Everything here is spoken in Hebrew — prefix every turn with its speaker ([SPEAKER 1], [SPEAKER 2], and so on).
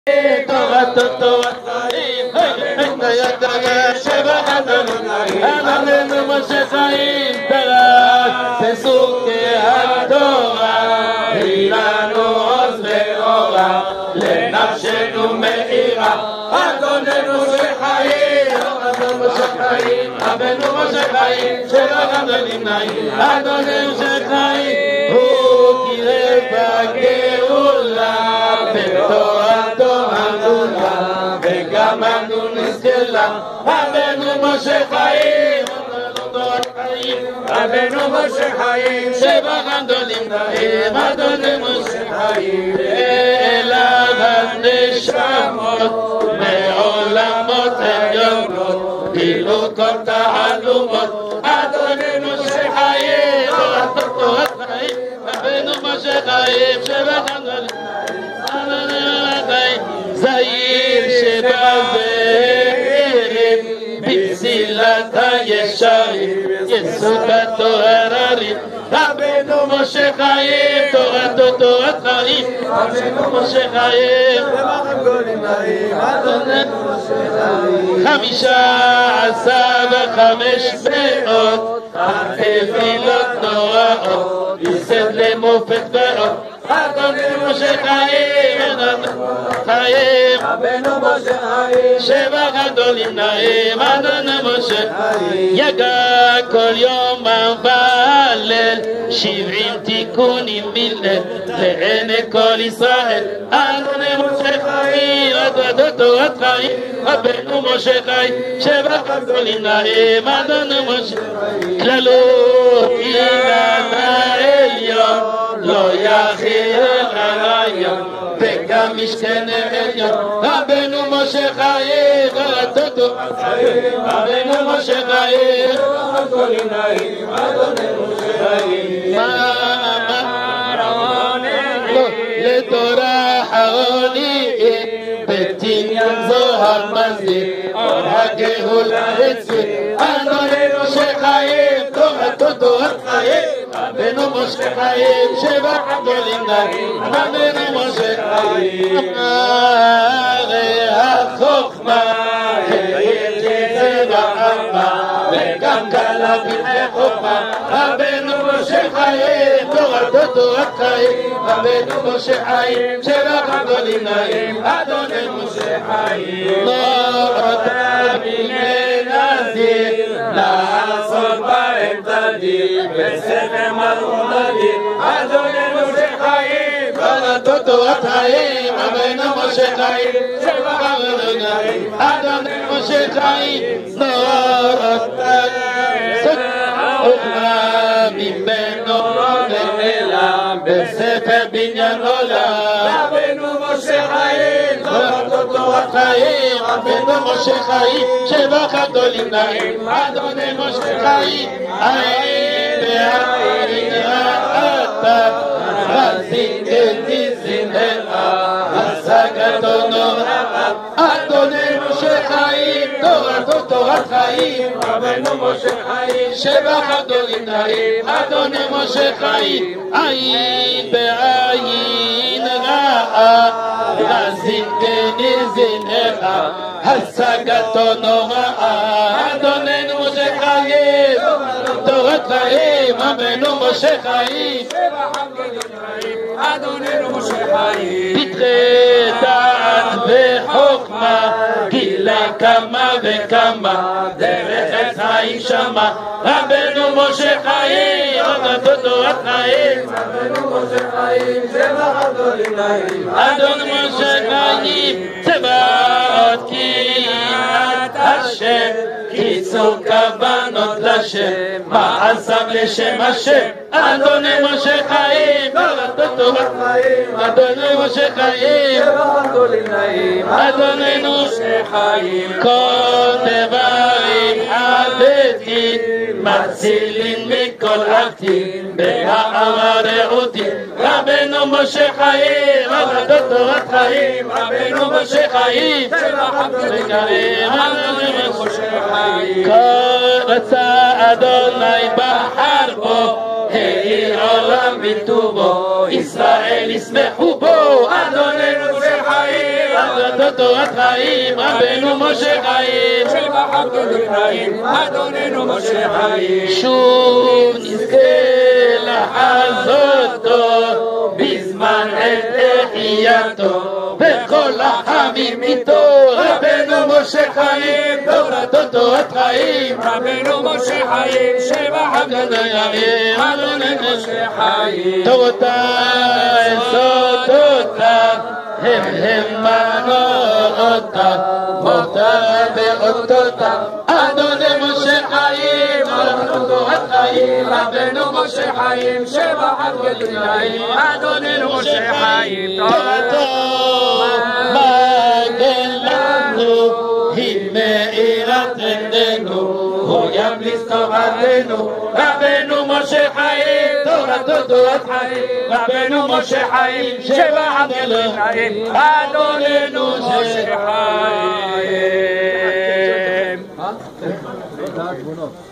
[SPEAKER 1] תורתו תורת חיים, אדוננו משה חיים, תרק פסוקי התורה, אילנו עוז ואורה, לנפשנו מאירה, אדוננו משה חיים, אדוננו משה חיים, אבנו משה חיים, שבגדולים נעים, אדוננו משה חיים, הוא קירב בגאולה, בתורתו הגדולה, וגם אנו נזכלה, אבנו משה חיים, אבנו משה חיים, שבגדולים נעים, אדוננו משה חיים, אליו הנשמות, מעולמות עליונות, גילו כל תעלומות, אדוננו משה חיים, תורת חיים, אבנו משה חיים, שבגדולים נעים, זעיר שבזעירים, בפסילת הישרים, יסודתו הררים, אבנו משה חיים, תורתו תורת חיים, אבנו משה חיים, אדוננו משה חיים, 15,500 תפילות נוראות, ייסד למופת ואות, אדוננו משה חיים, חיים, אבנו משה חיים, שבע גדולים נעים, אדוננו משה חיים, יגע כל יום בהלל, 70 תיקונים מליל, לעיני כל ישראל, אדוננו משה חיים, אדוננו תורת חיים, אבנו משה חיים, שבע גדולים נעים, אדוננו משה חיים, כללו אילן העליון, לא יכיל הרעיון, וגם משכן העליון, אבנו משה חיים, תורתו חיים, אבנו משה חיים, אדוננו משה חיים, לתורה חרוני, בתניין זוהר מסדיר, אור הגאולה הציר, אדוננו משה חיים, תורתו תורת חיים, אבנו משה חיים, שבע גדולים נעים, אבנו משה חיים, הרי החוכמה, וגם קלה פרחי חוכמה, אבנו משה חיים, תורתו תורת חיים, אבנו משה חיים, שבע גדולים נעים, אדוננו משה חיים, לא אותה מנזיר, לעשות בהם תדיר, בספר מלכות נדיר, אדוננו משה חיים, תורתו תורת חיים, אבנו משה חיים, שבע גדולים נעים, אדוננו משה חיים, לא אותה חוכמה ממנו נעלם, בספר בניין עולם, אבנו משה חיים, תורתו תורת חיים, אבנו משה חיים, שבע גדולים נעים, אדוננו משה חיים, עין בעין ראתה, רזין כניסין הראה, השגתו נוראה, אדוננו משה חיים, תורתו תורת חיים, אבנו משה חיים, שבע גדולים נעים, אדוננו משה חיים, עין בעין ראה, רזין כניסין הראה, השגתו נוראה, אדוננו משה חיים, תורת חיים, אבנו משה חיים, אדוננו משה חיים, פתחי דעת וחוכמה, גילה כמה וכמה, דרך עץ חיים שמה, אבנו משה חיים, תורתו תורת חיים, אבנו משה חיים, שבע גדולים נעים, אדוננו משה חיים, צבאות קריאת השם, קיצור כוונות לשם, מעשיו לשם השם, אדוננו משה חיים, תורתו תורת חיים, אדוננו משה חיים, שבע גדולים נעים, אדוננו משה חיים, כל דברים חדתי, מצילין מכל עתיד, בהערה רעותי, אבנו משה חיים, תורתו תורת חיים, אבנו משה חיים, שבע גדולים נעים, אדוננו משה חיים, כל רצה אדוני בחר בו, העיר עולם בטובו, ישראל ישמחו בו, אדוננו משה חיים, תורת חיים, רבנו משה חיים,
[SPEAKER 2] שבח הגדול חיים, אדוננו משה חיים.
[SPEAKER 1] שוב נזכה לחזותו בזמן עת תחייתו וכל החמים איתו, רבנו משה חיים, תורתו תורת חיים,
[SPEAKER 2] רבנו משה חיים, שבח הגדול חיים, אדוננו משה חיים.
[SPEAKER 1] תורותיי סודותיו הם מנורותיו, מותיו ואותותיו, אדוני משה חיים, תורתו תורת חיים,
[SPEAKER 2] רבנו משה חיים, שבח הגדול חיים, אדוננו משה חיים.
[SPEAKER 1] תורתו מגן לנו, היא מאירת עינינו, הוא ימליץ תורתנו, רבנו משה חיים, תורתו תורת חיים, רבנו משה חיים, שבח הגדול חיים, אדוננו משה חיים.